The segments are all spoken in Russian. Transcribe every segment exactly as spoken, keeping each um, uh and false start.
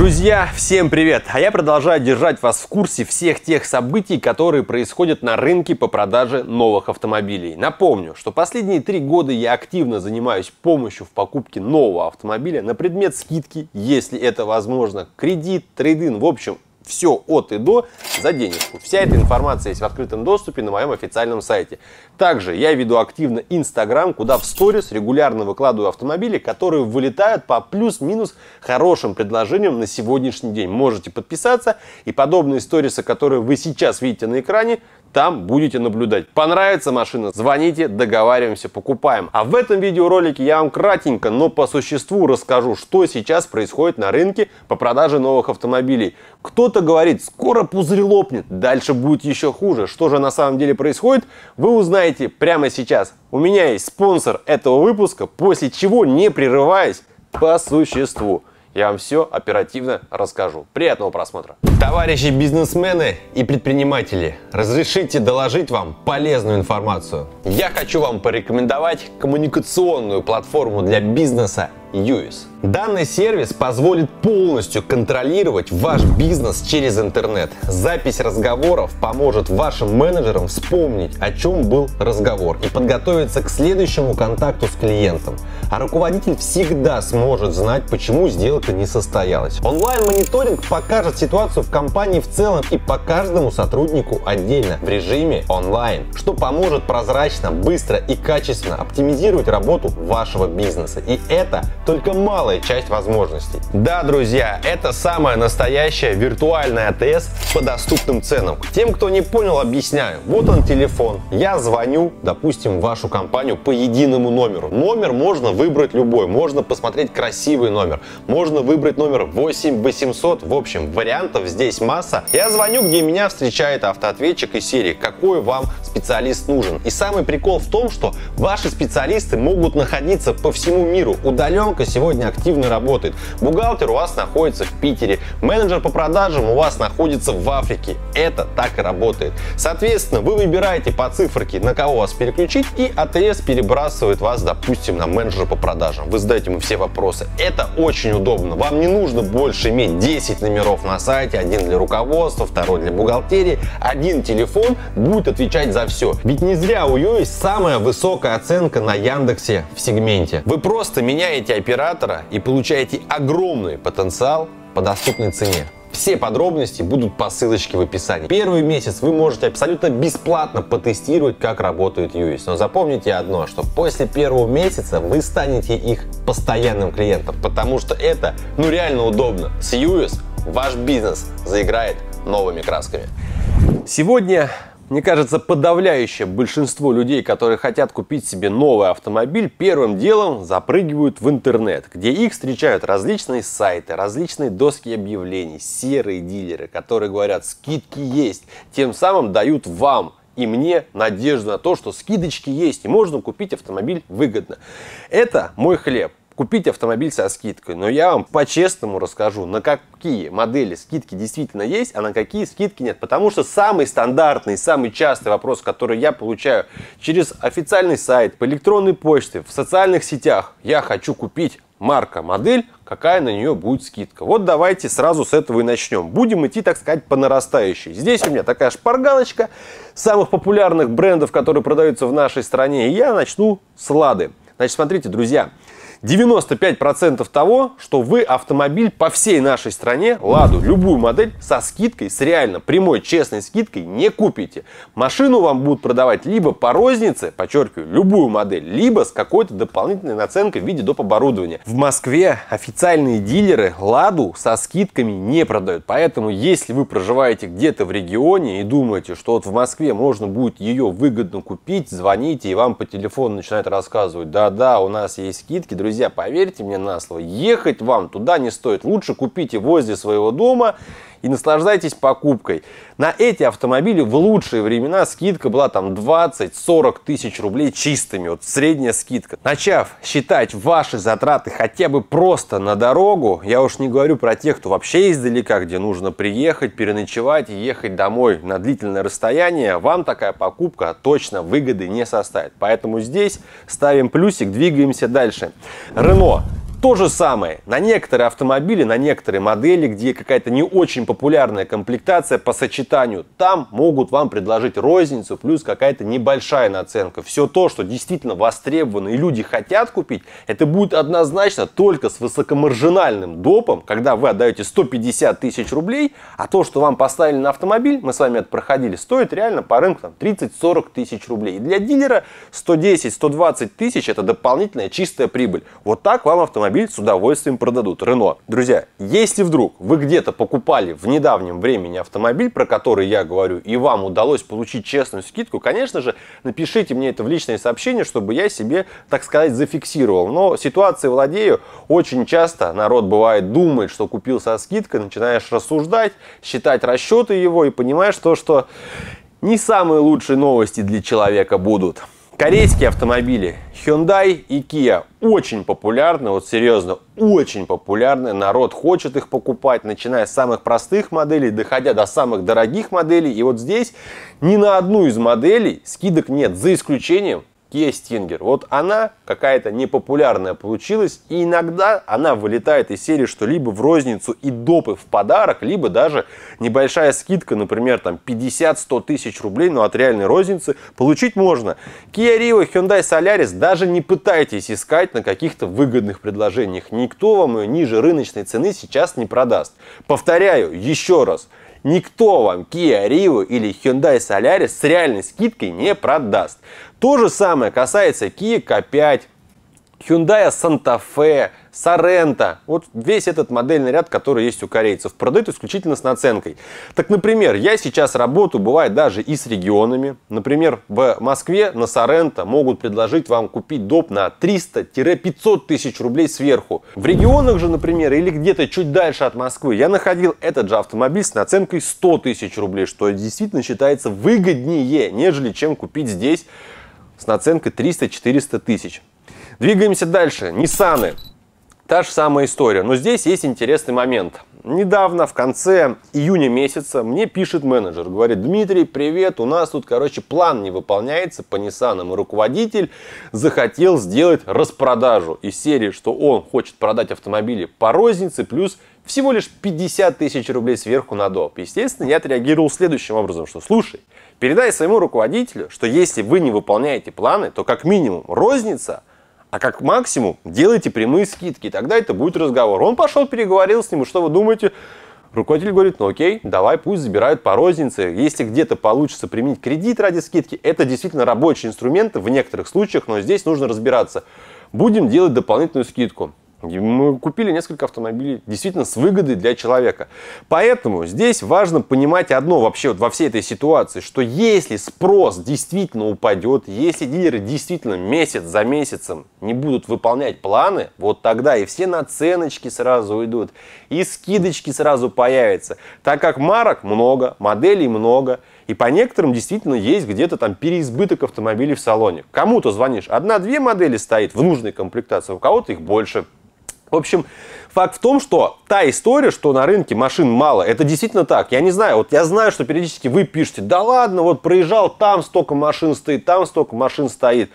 Друзья, всем привет! А я продолжаю держать вас в курсе всех тех событий, которые происходят на рынке по продаже новых автомобилей. Напомню, что последние три года я активно занимаюсь помощью в покупке нового автомобиля на предмет скидки, если это возможно, кредит, трейд-ин, в общем, все от и до за денежку. Вся эта информация есть в открытом доступе на моем официальном сайте. Также я веду активно Инстаграм, куда в сторис регулярно выкладываю автомобили, которые вылетают по плюс-минус хорошим предложениям на сегодняшний день. Можете подписаться, и подобные сторисы, которые вы сейчас видите на экране, там будете наблюдать. Понравится машина? Звоните, договариваемся, покупаем. А в этом видеоролике я вам кратенько, но по существу расскажу, что сейчас происходит на рынке по продаже новых автомобилей. Кто-то говорит, скоро пузырь лопнет, дальше будет еще хуже. Что же на самом деле происходит, вы узнаете прямо сейчас. У меня есть спонсор этого выпуска, после чего, не прерываясь, по существу я вам все оперативно расскажу. Приятного просмотра. Товарищи бизнесмены и предприниматели, разрешите доложить вам полезную информацию. Я хочу вам порекомендовать коммуникационную платформу для бизнеса Юис. Данный сервис позволит полностью контролировать ваш бизнес через интернет. Запись разговоров поможет вашим менеджерам вспомнить, о чем был разговор, и подготовиться к следующему контакту с клиентом. А руководитель всегда сможет знать, почему сделка не состоялась. Онлайн-мониторинг покажет ситуацию в компании в целом и по каждому сотруднику отдельно в режиме онлайн, что поможет прозрачно, быстро и качественно оптимизировать работу вашего бизнеса. И это только малая часть возможностей. Да, друзья, это самая настоящая виртуальная АТС по доступным ценам. Тем, кто не понял, объясняю. Вот он телефон. Я звоню, допустим, в вашу компанию по единому номеру. Номер можно выбрать любой. Можно посмотреть красивый номер. Можно выбрать номер восемь восемьсот. В общем, вариантов здесь масса. Я звоню, где меня встречает автоответчик из серии «Какой вам специалист нужен?». И самый прикол в том, что ваши специалисты могут находиться по всему миру. Удаленка сегодня активно работает. Бухгалтер у вас находится в Питере, менеджер по продажам у вас находится в Африке. Это так и работает. Соответственно, вы выбираете по циферке, на кого вас переключить, и АТС перебрасывает вас, допустим, на менеджера по продажам. Вы задаете ему все вопросы. Это очень удобно. Вам не нужно больше иметь десять номеров на сайте, один для руководства, второй для бухгалтерии. Один телефон будет отвечать за все. Ведь не зря у Юис самая высокая оценка на Яндексе в сегменте. Вы просто меняете оператора и получаете огромный потенциал по доступной цене. Все подробности будут по ссылочке в описании. Первый месяц вы можете абсолютно бесплатно потестировать, как работает Юис. Но запомните одно, что после первого месяца вы станете их постоянным клиентом, потому что это ну реально удобно. С Юис ваш бизнес заиграет новыми красками. Сегодня, мне кажется, подавляющее большинство людей, которые хотят купить себе новый автомобиль, первым делом запрыгивают в интернет, где их встречают различные сайты, различные доски объявлений, серые дилеры, которые говорят, скидки есть, тем самым дают вам и мне надежду на то, что скидочки есть и можно купить автомобиль выгодно. Это мой хлеб. Купить автомобиль со скидкой. Но я вам по-честному расскажу, на какие модели скидки действительно есть, а на какие скидки нет. Потому что самый стандартный, самый частый вопрос, который я получаю через официальный сайт, по электронной почте, в социальных сетях. Я хочу купить марка, модель, какая на нее будет скидка. Вот давайте сразу с этого и начнем. Будем идти, так сказать, по нарастающей. Здесь у меня такая шпаргалочка самых популярных брендов, которые продаются в нашей стране. И я начну с Лады. Значит, смотрите, друзья. девяносто пять процентов того, что вы автомобиль по всей нашей стране, Ладу, любую модель, со скидкой, с реально прямой, честной скидкой не купите. Машину вам будут продавать либо по рознице, подчеркиваю, любую модель, либо с какой-то дополнительной наценкой в виде доп. Оборудования. В Москве официальные дилеры Ладу со скидками не продают. Поэтому, если вы проживаете где-то в регионе и думаете, что вот в Москве можно будет ее выгодно купить, звоните, и вам по телефону начинают рассказывать, да-да, у нас есть скидки, друзья. Друзья, поверьте мне на слово, ехать вам туда не стоит. Лучше купите возле своего дома и наслаждайтесь покупкой. На эти автомобили в лучшие времена скидка была там двадцать-сорок тысяч рублей чистыми. Вот средняя скидка. Начав считать ваши затраты хотя бы просто на дорогу, я уж не говорю про тех, кто вообще издалека, где нужно приехать, переночевать и ехать домой на длительное расстояние, вам такая покупка точно выгоды не составит. Поэтому здесь ставим плюсик, двигаемся дальше. Рено. То же самое на некоторые автомобили, на некоторые модели, где какая-то не очень популярная комплектация по сочетанию, там могут вам предложить розницу плюс какая-то небольшая наценка. Все то, что действительно востребовано и люди хотят купить, это будет однозначно только с высокомаржинальным допом, когда вы отдаете сто пятьдесят тысяч рублей, а то, что вам поставили на автомобиль, мы с вами это проходили, стоит реально по рынку тридцать-сорок тысяч рублей. И для дилера сто десять — сто двадцать тысяч это дополнительная чистая прибыль. Вот так вам автомобиль с удовольствием продадут. Рено. Друзья, если вдруг вы где-то покупали в недавнем времени автомобиль, про который я говорю, и вам удалось получить честную скидку, конечно же, напишите мне это в личное сообщение, чтобы я себе, так сказать, зафиксировал. Но ситуацией владею. Очень часто народ бывает думает, что купил со скидкой, начинаешь рассуждать, считать расчеты его и понимаешь то, что не самые лучшие новости для человека будут. Корейские автомобили Hyundai и Kia очень популярны, вот серьезно, очень популярны. Народ хочет их покупать, начиная с самых простых моделей, доходя до самых дорогих моделей. И вот здесь ни на одну из моделей скидок нет, за исключением Kia Stinger. Вот она какая-то непопулярная получилась, и иногда она вылетает из серии, что либо в розницу и допы в подарок, либо даже небольшая скидка, например, там пятьдесят-сто тысяч рублей, но от реальной розницы получить можно. Kia Rio, Hyundai Solaris даже не пытайтесь искать на каких-то выгодных предложениях. Никто вам ее ниже рыночной цены сейчас не продаст. Повторяю еще раз. Никто вам Kia Rio или Hyundai Solaris с реальной скидкой не продаст. То же самое касается Kia K пять, Hyundai Santa Fe, Sorento. Вот весь этот модельный ряд, который есть у корейцев, продают исключительно с наценкой. Так, например, я сейчас работаю, бывает, даже и с регионами. Например, в Москве на Sorento могут предложить вам купить доп на триста-пятьсот тысяч рублей сверху. В регионах же, например, или где-то чуть дальше от Москвы, я находил этот же автомобиль с наценкой сто тысяч рублей, что действительно считается выгоднее, нежели чем купить здесь с наценкой триста-четыреста тысяч. Двигаемся дальше. Ниссаны. Та же самая история. Но здесь есть интересный момент. Недавно, в конце июня месяца, мне пишет менеджер. Говорит: Дмитрий, привет, у нас тут, короче, план не выполняется по Ниссанам. И руководитель захотел сделать распродажу из серии, что он хочет продать автомобили по рознице, плюс всего лишь пятьдесят тысяч рублей сверху на доп. Естественно, я отреагировал следующим образом, что слушай, передай своему руководителю, что если вы не выполняете планы, то как минимум розница, а как максимум делайте прямые скидки, тогда это будет разговор. Он пошел, переговорил с ним, и что вы думаете? Руководитель говорит: ну окей, давай, пусть забирают по рознице. Если где-то получится применить кредит ради скидки, это действительно рабочий инструмент в некоторых случаях, но здесь нужно разбираться. Будем делать дополнительную скидку. Мы купили несколько автомобилей действительно с выгодой для человека. Поэтому здесь важно понимать одно вообще вот во всей этой ситуации, что если спрос действительно упадет, если дилеры действительно месяц за месяцем не будут выполнять планы, вот тогда и все наценочки сразу уйдут, и скидочки сразу появятся. Так как марок много, моделей много, и по некоторым действительно есть где-то там переизбыток автомобилей в салоне. Кому-то звонишь, одна-две модели стоит в нужной комплектации, у кого-то их больше. В общем, факт в том, что та история, что на рынке машин мало, это действительно так. Я не знаю, вот я знаю, что периодически вы пишете: да ладно, вот проезжал, там столько машин стоит, там столько машин стоит.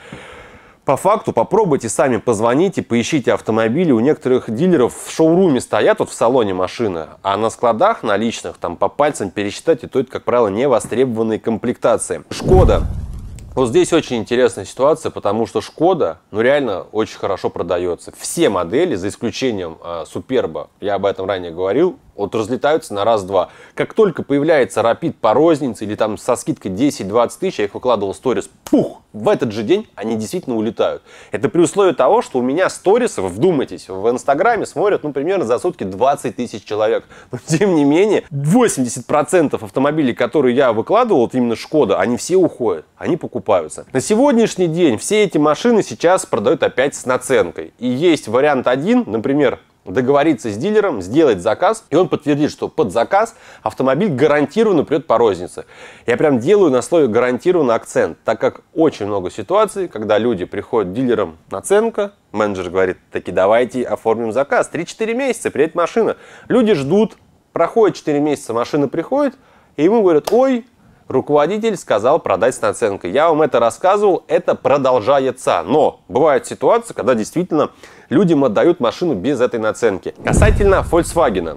По факту попробуйте сами, позвоните, поищите автомобили. У некоторых дилеров в шоуруме стоят вот в салоне машины, а на складах наличных там по пальцам пересчитать, и то это, как правило, не востребованные комплектации. Шкода. Вот здесь очень интересная ситуация, потому что Шкода, ну, реально очень хорошо продается. Все модели, за исключением э, Суперба, я об этом ранее говорил, вот разлетаются на раз-два. Как только появляется Rapid по рознице или там со скидкой десять-двадцать тысяч, я их выкладывал в сторис, пух, в этот же день они действительно улетают. Это при условии того, что у меня сторисов, вдумайтесь, в Инстаграме смотрят, ну, примерно за сутки двадцать тысяч человек. Но, тем не менее, восемьдесят процентов автомобилей, которые я выкладывал, вот именно Шкода, они все уходят, они покупаются. На сегодняшний день все эти машины сейчас продают опять с наценкой. И есть вариант один, например, договориться с дилером, сделать заказ, и он подтвердит, что под заказ автомобиль гарантированно придет по рознице. Я прям делаю на слове гарантированно акцент, так как очень много ситуаций, когда люди приходят к дилерам, наценка, менеджер говорит: таки давайте оформим заказ, три-четыре месяца приедет машина. Люди ждут, проходит четыре месяца, машина приходит, и ему говорят: ой, руководитель сказал продать с наценкой. Я вам это рассказывал, это продолжается. Но бывают ситуации, когда действительно людям отдают машину без этой наценки. Касательно Volkswagen.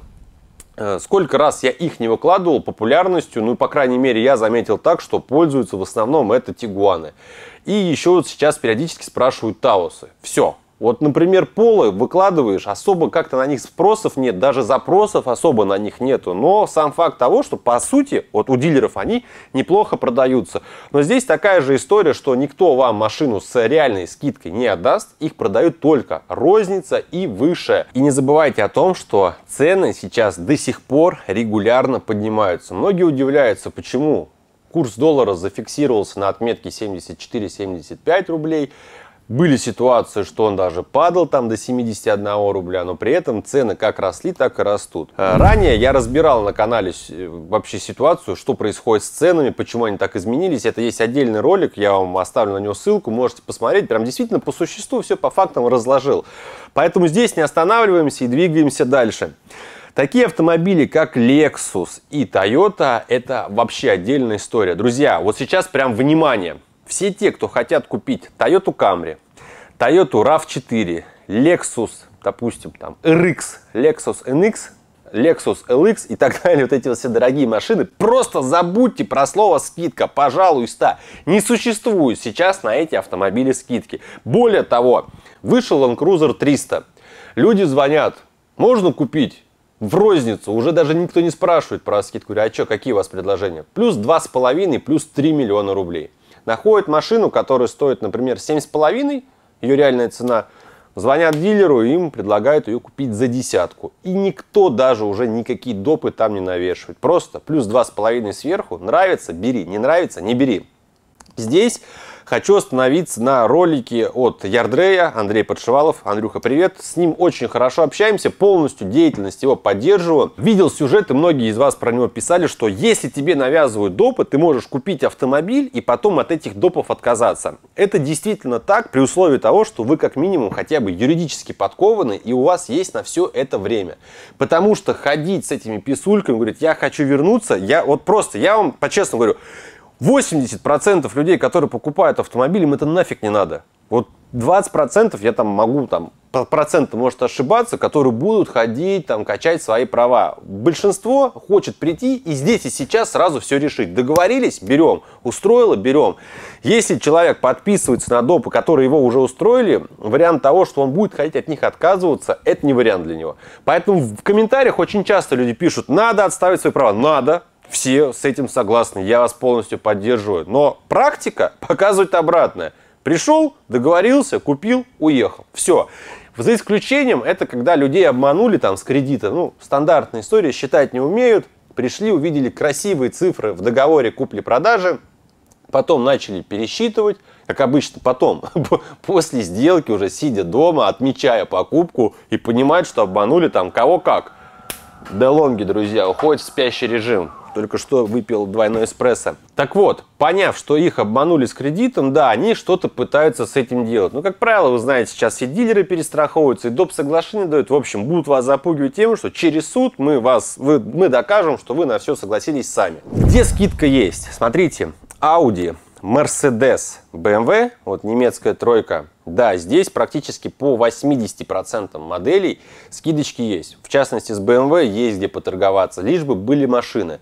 Сколько раз я их не выкладывал популярностью, ну, по крайней мере, я заметил так, что пользуются в основном это Тигуаны. И еще вот сейчас периодически спрашивают Таусы. Все. Вот, например, Поло выкладываешь, особо как-то на них спросов нет, даже запросов особо на них нету. Но сам факт того, что по сути вот у дилеров они неплохо продаются. Но здесь такая же история, что никто вам машину с реальной скидкой не отдаст. Их продают только розница и выше. И не забывайте о том, что цены сейчас до сих пор регулярно поднимаются. Многие удивляются, почему курс доллара зафиксировался на отметке семьдесят четыре — семьдесят пять рублей. Были ситуации, что он даже падал там до семидесяти одного рубля, но при этом цены как росли, так и растут. Ранее я разбирал на канале вообще ситуацию, что происходит с ценами, почему они так изменились. Это есть отдельный ролик, я вам оставлю на него ссылку, можете посмотреть. Прям действительно по существу все по фактам разложил. Поэтому здесь не останавливаемся и двигаемся дальше. Такие автомобили, как Lexus и Toyota, это вообще отдельная история. Друзья, вот сейчас прям внимание. Все те, кто хотят купить Toyota Camry, Toyota рав четыре, Lexus, допустим, там эр икс, Lexus эн икс, Lexus эл икс и так далее, вот эти вот все дорогие машины, просто забудьте про слово скидка, пожалуйста. Не существует сейчас на эти автомобили скидки. Более того, вышел Land Cruiser триста. Люди звонят, можно купить в розницу, уже даже никто не спрашивает про скидку. А что, какие у вас предложения? Плюс два с половиной, плюс три миллиона рублей. Находят машину, которая стоит, например, семь с половиной, ее реальная цена, звонят дилеру, и им предлагают ее купить за десятку. И никто даже уже никакие допы там не навешивает. Просто плюс два с половиной сверху. Нравится — бери, не нравится — не бери. Здесь хочу остановиться на ролике от Ярдрея, Андрей Подшивалов. Андрюха, привет. С ним очень хорошо общаемся, полностью деятельность его поддерживаю. Видел сюжеты, многие из вас про него писали, что если тебе навязывают допы, ты можешь купить автомобиль и потом от этих допов отказаться. Это действительно так, при условии того, что вы как минимум хотя бы юридически подкованы и у вас есть на все это время. Потому что ходить с этими писульками, говорить, я хочу вернуться, я вот просто, я вам по-честному говорю, восемьдесят процентов людей, которые покупают автомобиль, им это нафиг не надо. Вот двадцать процентов я там могу, там, процентов может ошибаться, которые будут ходить, там, качать свои права. Большинство хочет прийти и здесь и сейчас сразу все решить. Договорились — берем. Устроило — берем. Если человек подписывается на допы, которые его уже устроили, вариант того, что он будет ходить от них отказываться, это не вариант для него. Поэтому в комментариях очень часто люди пишут, надо отставить свои права. Надо. Все с этим согласны, я вас полностью поддерживаю. Но практика показывает обратное. Пришел, договорился, купил, уехал. Все. За исключением, это когда людей обманули там с кредита. Ну, стандартная история, считать не умеют. Пришли, увидели красивые цифры в договоре купли-продажи. Потом начали пересчитывать. Как обычно, потом, после сделки, уже сидя дома, отмечая покупку и понимают, что обманули там кого как. Делонги, друзья, уходит в спящий режим. Только что выпил двойной эспрессо. Так вот, поняв, что их обманули с кредитом, да, они что-то пытаются с этим делать. Но, как правило, вы знаете, сейчас все дилеры перестраховываются и доп. Соглашения дают. В общем, будут вас запугивать тем, что через суд мы, вас, вы, мы докажем, что вы на все согласились сами. Где скидка есть? Смотрите, Audi, Mercedes, бэ эм вэ, вот немецкая тройка. Да, здесь практически по восьмидесяти процентам моделей скидочки есть. В частности, с бэ эм вэ есть где поторговаться, лишь бы были машины.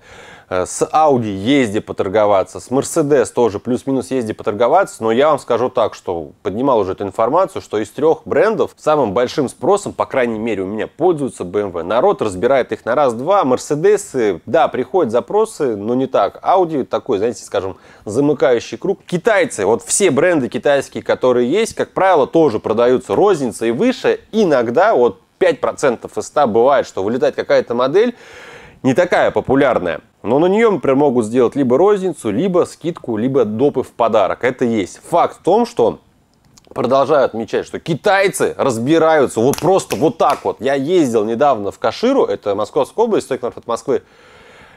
С Audi есть где поторговаться, с Mercedes тоже плюс-минус есть где поторговаться. Но я вам скажу так, что поднимал уже эту информацию, что из трех брендов самым большим спросом, по крайней мере у меня, пользуются бэ эм вэ. Народ разбирает их на раз-два. Mercedes, да, приходят запросы, но не так. Audi такой, знаете, скажем, замыкающий круг. Китайцы, вот все бренды китайские, которые есть, как правило, тоже продаются розница и выше. Иногда вот пять процентов из ста бывает, что вылетает какая-то модель не такая популярная, но на нее, например, могут сделать либо розницу, либо скидку, либо допы в подарок. Это есть. Факт в том, что продолжаю отмечать, что китайцы разбираются вот просто вот так вот. Я ездил недавно в Каширу, это Московская область, сто километров от Москвы.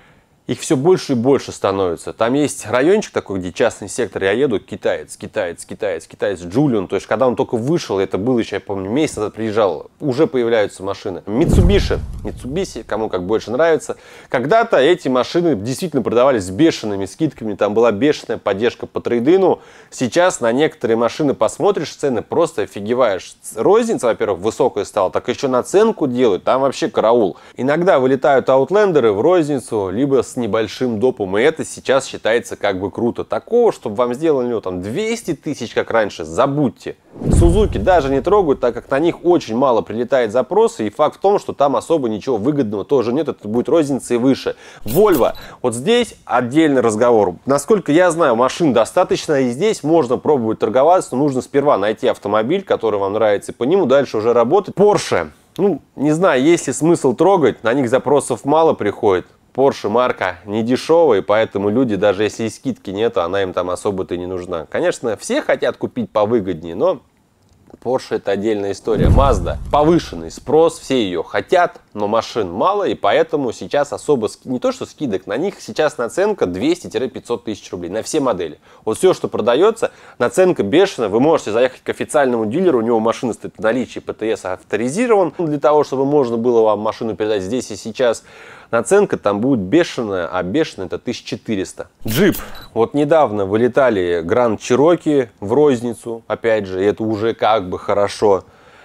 Их все больше и больше становится. Там есть райончик такой, где частный сектор, я еду, китаец, китаец, китаец, китаец, Джулиан. То есть, когда он только вышел, это было еще, я помню, месяц назад приезжал, уже появляются машины. Mitsubishi, Mitsubishi, кому как больше нравится. Когда-то эти машины действительно продавались с бешеными скидками, там была бешеная поддержка по трейдину. Сейчас на некоторые машины посмотришь цены, просто офигеваешь. Розница, во-первых, высокая стала, так еще наценку делают, там вообще караул. Иногда вылетают аутлендеры в розницу, либо с небольшим допом, и это сейчас считается как бы круто. Такого, чтобы вам сделали ну, там двести тысяч, как раньше, забудьте. Сузуки даже не трогают, так как на них очень мало прилетает запросы, и факт в том, что там особо ничего выгодного тоже нет, это будет розница и выше. Volvo, вот здесь отдельный разговор. Насколько я знаю, машин достаточно, и здесь можно пробовать торговаться, но нужно сперва найти автомобиль, который вам нравится, и по нему дальше уже работать. Porsche, ну, не знаю, есть ли смысл трогать, на них запросов мало приходит. Porsche марка не дешевая, поэтому люди, даже если и скидки нет, она им там особо-то не нужна. Конечно, все хотят купить повыгоднее, но Porsche это отдельная история. Mazda, повышенный спрос, все ее хотят, но машин мало, и поэтому сейчас особо, не то что скидок, на них сейчас наценка двести-пятьсот тысяч рублей на все модели. Вот все, что продается, наценка бешеная, вы можете заехать к официальному дилеру, у него машина стоит в наличии, ПТС авторизирован, для того, чтобы можно было вам машину передать здесь и сейчас. Наценка там будет бешеная, а бешеная это тысяча четыреста. Джип. Вот недавно вылетали Grand Cherokee в розницу, опять же, это уже как бы хорошо.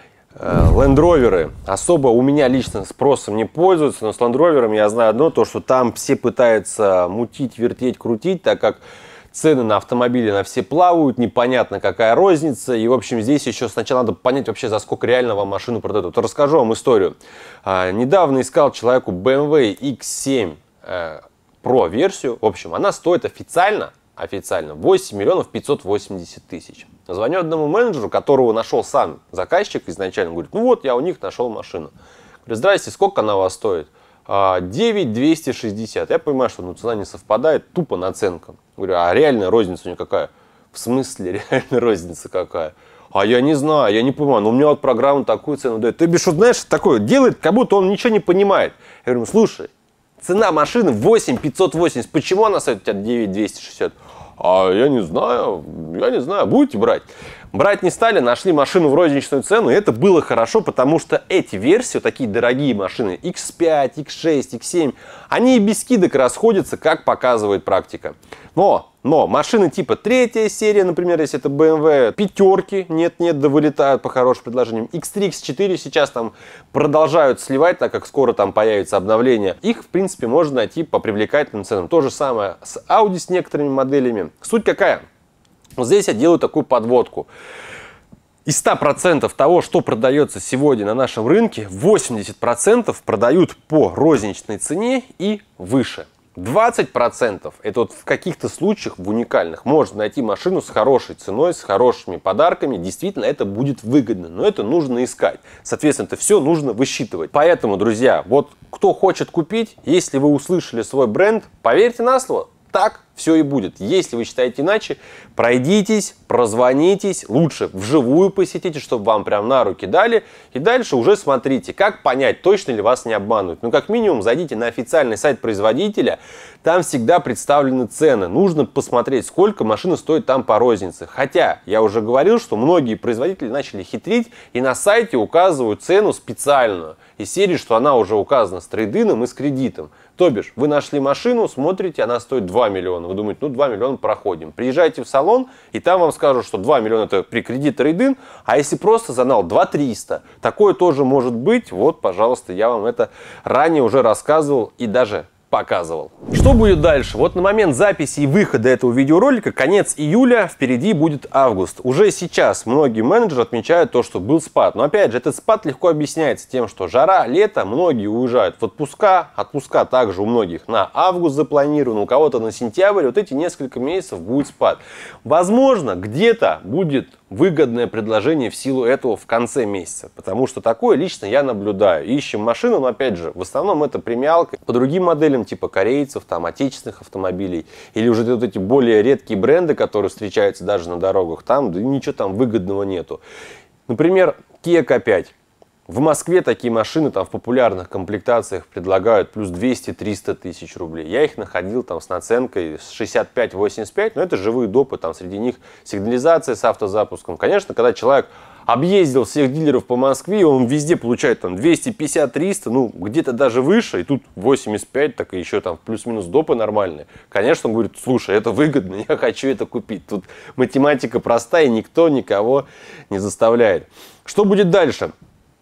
Land Rover особо у меня лично спросом не пользуются, но с Land Rover я знаю одно, то что там все пытаются мутить, вертеть, крутить, так как цены на автомобили на все плавают, непонятно какая розница. И, в общем, здесь еще сначала надо понять вообще, за сколько реально вам машину продадут. Вот расскажу вам историю. А, недавно искал человеку бэ эм вэ икс семь э, Pro версию. В общем, она стоит официально, официально восемь миллионов пятьсот восемьдесят тысяч. Звоню одному менеджеру, которого нашел сам заказчик изначально. Говорит, ну вот, я у них нашел машину. Говорю, здрасте, сколько она у вас стоит? девять двести шестьдесят. Я понимаю, что ну, цена не совпадает, тупо наценка. Говорю, а реальная розница у нее какая? В смысле реальная розница какая? А я не знаю, я не понимаю, но у меня вот программа такую цену дает. Ты бишь, вот, знаешь, такое делает, как будто он ничего не понимает. Я говорю, слушай, цена машины восемь пятьсот восемьдесят, почему она стоит у тебя девять двести шестьдесят? А я не знаю, я не знаю, будете брать? Брать не стали, нашли машину в розничную цену, и это было хорошо, потому что эти версии, такие дорогие машины, икс пять, икс шесть, икс семь, они и без скидок расходятся, как показывает практика. Но, но машины типа третья серия, например, если это бэ эм вэ, пятерки, нет-нет, да вылетают по хорошим предложениям. икс три, икс четыре сейчас там продолжают сливать, так как скоро там появится обновление. Их, в принципе, можно найти по привлекательным ценам. То же самое с Audi с некоторыми моделями. Суть какая? Вот здесь я делаю такую подводку. Из ста процентов того, что продается сегодня на нашем рынке, восемьдесят процентов продают по розничной цене и выше. двадцать процентов это вот в каких-то случаях, в уникальных, можно найти машину с хорошей ценой, с хорошими подарками. Действительно, это будет выгодно, но это нужно искать. Соответственно, это все нужно высчитывать. Поэтому, друзья, вот кто хочет купить, если вы услышали свой бренд, поверьте на слово, так все и будет. Если вы считаете иначе, пройдитесь, прозвонитесь, лучше вживую посетите, чтобы вам прям на руки дали. И дальше уже смотрите, как понять, точно ли вас не обманывают. Ну, как минимум, зайдите на официальный сайт производителя, там всегда представлены цены. Нужно посмотреть, сколько машина стоит там по рознице. Хотя, я уже говорил, что многие производители начали хитрить и на сайте указывают цену специальную. Из серии, что она уже указана с трейдином и с кредитом. То бишь, вы нашли машину, смотрите, она стоит два миллиона. Вы думаете, ну два миллиона проходим. Приезжайте в салон, и там вам скажут, что два миллиона это при кредит трейдин, а если просто занал два триста. Такое тоже может быть. Вот, пожалуйста, я вам это ранее уже рассказывал и даже показывал. Что будет дальше? Вот на момент записи и выхода этого видеоролика конец июля, впереди будет август. Уже сейчас многие менеджеры отмечают то, что был спад. Но опять же, этот спад легко объясняется тем, что жара, лето, многие уезжают в отпуска. Отпуска также у многих на август запланированы, у кого-то на сентябрь. Вот эти несколько месяцев будет спад. Возможно, где-то будет выгодное предложение в силу этого в конце месяца. Потому что такое лично я наблюдаю. Ищем машину, но опять же, в основном это премиалка. По другим моделям, типа корейцев, там, отечественных автомобилей, или уже вот эти более редкие бренды, которые встречаются даже на дорогах, там да, ничего там выгодного нету. Например, Kia K пять. В Москве такие машины там в популярных комплектациях предлагают плюс двести-триста тысяч рублей. Я их находил там с наценкой с шестьдесят пять восемьдесят пять, но это живые допы, там среди них сигнализация с автозапуском. Конечно, когда человек объездил всех дилеров по Москве, он везде получает там двести пятьдесят триста, ну где-то даже выше, и тут восемьдесят пять, так и еще там плюс-минус допы нормальные. Конечно, он говорит, слушай, это выгодно, я хочу это купить. Тут математика простая, никто никого не заставляет. Что будет дальше?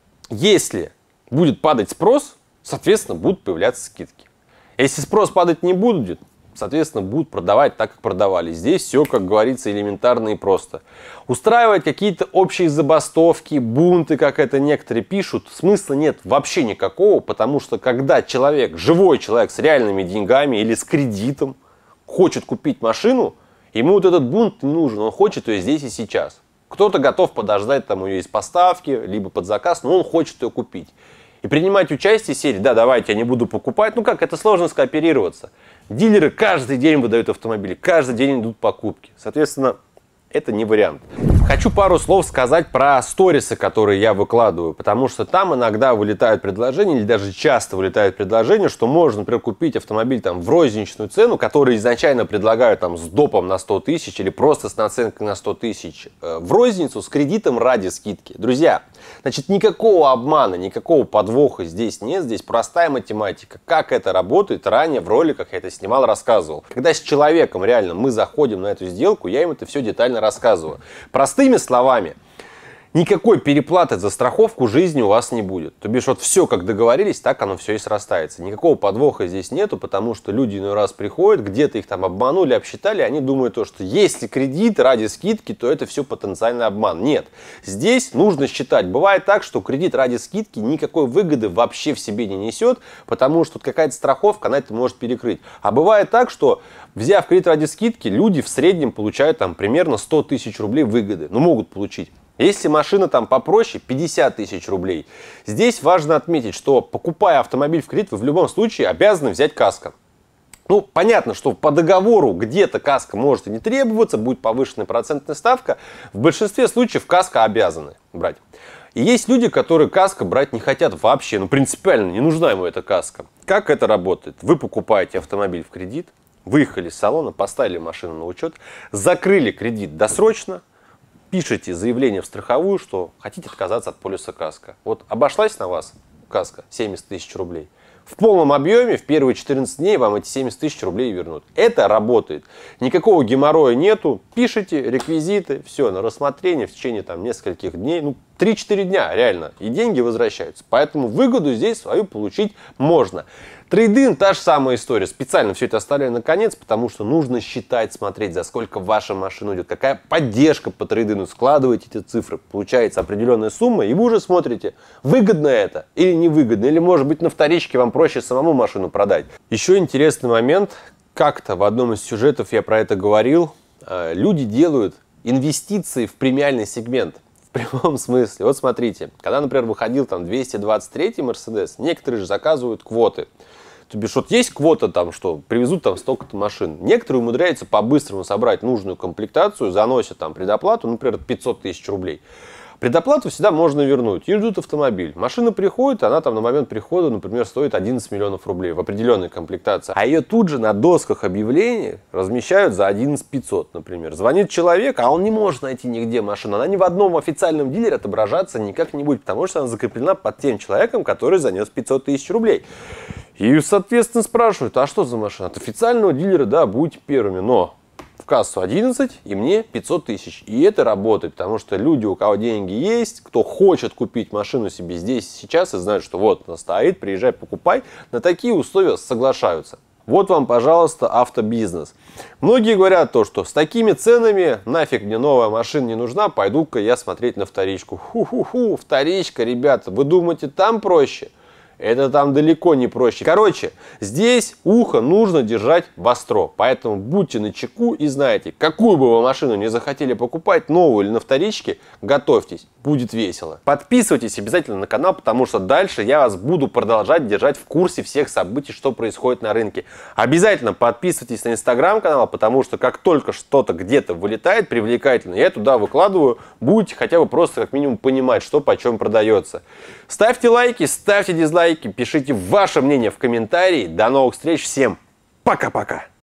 Если будет падать спрос, соответственно, будут появляться скидки. Если спрос падать не будет, соответственно, будут продавать так, как продавали. Здесь все, как говорится, элементарно и просто. Устраивать какие-то общие забастовки, бунты, как это некоторые пишут, смысла нет вообще никакого, потому что когда человек, живой человек с реальными деньгами или с кредитом, хочет купить машину, ему вот этот бунт не нужен, он хочет ее здесь и сейчас. Кто-то готов подождать там ее из поставки, либо под заказ, но он хочет ее купить. И принимать участие в серии, да, давайте, я не буду покупать. Ну как, это сложно скооперироваться. Дилеры каждый день выдают автомобили, каждый день идут покупки. Соответственно, это не вариант. Хочу пару слов сказать про сторисы, которые я выкладываю, потому что там иногда вылетают предложения, или даже часто вылетают предложения, что можно, например, купить автомобиль там в розничную цену, который изначально предлагают там с допом на сто тысяч или просто с наценкой на сто тысяч э, в розницу с кредитом ради скидки. Друзья, значит, никакого обмана, никакого подвоха здесь нет, здесь простая математика. Как это работает, ранее в роликах я это снимал, рассказывал. Когда с человеком реально мы заходим на эту сделку, я им это все детально рассказываю. Простыми словами, никакой переплаты за страховку жизни у вас не будет. То бишь, вот все, как договорились, так оно все и срастается. Никакого подвоха здесь нету, потому что люди иной раз приходят, где-то их там обманули, обсчитали, они думают, то, что если кредит ради скидки, то это все потенциальный обман. Нет. Здесь нужно считать. Бывает так, что кредит ради скидки никакой выгоды вообще в себе не несет, потому что какая-то страховка, она это может перекрыть. А бывает так, что взяв кредит ради скидки, люди в среднем получают там примерно сто тысяч рублей выгоды. Ну, могут получить. Если машина там попроще, пятьдесят тысяч рублей. Здесь важно отметить, что покупая автомобиль в кредит, вы в любом случае обязаны взять каско. Ну, понятно, что по договору где-то каско может и не требоваться, будет повышенная процентная ставка. В большинстве случаев каско обязаны брать. И есть люди, которые каско брать не хотят вообще, ну принципиально не нужна ему эта каско. Как это работает? Вы покупаете автомобиль в кредит, выехали из салона, поставили машину на учет, закрыли кредит досрочно, пишите заявление в страховую, что хотите отказаться от полиса каско. Вот обошлась на вас каско семьдесят тысяч рублей. В полном объеме в первые четырнадцать дней вам эти семьдесят тысяч рублей вернут. Это работает. Никакого геморроя нету. Пишите реквизиты, все, на рассмотрение в течение там нескольких дней. Ну, три-четыре дня реально. И деньги возвращаются. Поэтому выгоду здесь свою получить можно. Трейд-ин та же самая история. Специально все это оставляю на конец, потому что нужно считать, смотреть, за сколько ваша машина идет, какая поддержка по трейд-ину. Складываете эти цифры, получается определенная сумма, и вы уже смотрите, выгодно это или невыгодно. Или, может быть, на вторичке вам проще самому машину продать. Еще интересный момент. Как-то в одном из сюжетов я про это говорил. Люди делают инвестиции в премиальный сегмент. В прямом смысле. Вот смотрите, когда, например, выходил там двести двадцать третий Мерседес, некоторые же заказывают квоты. То бишь, вот есть квота там, что привезут там столько-то машин. Некоторые умудряются по-быстрому собрать нужную комплектацию, заносят там предоплату, например, пятьсот тысяч рублей. Предоплату всегда можно вернуть. И ждут автомобиль. Машина приходит, она там на момент прихода, например, стоит одиннадцать миллионов рублей в определенной комплектации. А ее тут же на досках объявлений размещают за одиннадцать пятьсот, например. Звонит человек, а он не может найти нигде машину. Она ни в одном официальном дилере отображаться никак не будет, потому что она закреплена под тем человеком, который занес пятьсот тысяч рублей. И, соответственно, спрашивают, а что за машина? От официального дилера, да, будете первыми, но в кассу одиннадцать и мне пятьсот тысяч. И это работает, потому что люди, у кого деньги есть, кто хочет купить машину себе здесь и сейчас и знают, что вот она стоит, приезжай, покупай, на такие условия соглашаются. Вот вам, пожалуйста, автобизнес. Многие говорят то, что с такими ценами нафиг мне новая машина не нужна, пойду-ка я смотреть на вторичку. Ху-ху-ху, вторичка, ребята, вы думаете, там проще? это там далеко не проще. Короче, здесь ухо нужно держать востро, поэтому будьте начеку и знайте, какую бы вы машину не захотели покупать, новую или на вторичке, готовьтесь, будет весело. Подписывайтесь обязательно на канал, потому что дальше я вас буду продолжать держать в курсе всех событий, что происходит на рынке. Обязательно подписывайтесь на инстаграм-канал, потому что как только что-то где-то вылетает привлекательно, я туда выкладываю, будете хотя бы просто как минимум понимать, что почем продается. Ставьте лайки, ставьте дизлайки, пишите ваше мнение в комментарии. До новых встреч, всем пока-пока!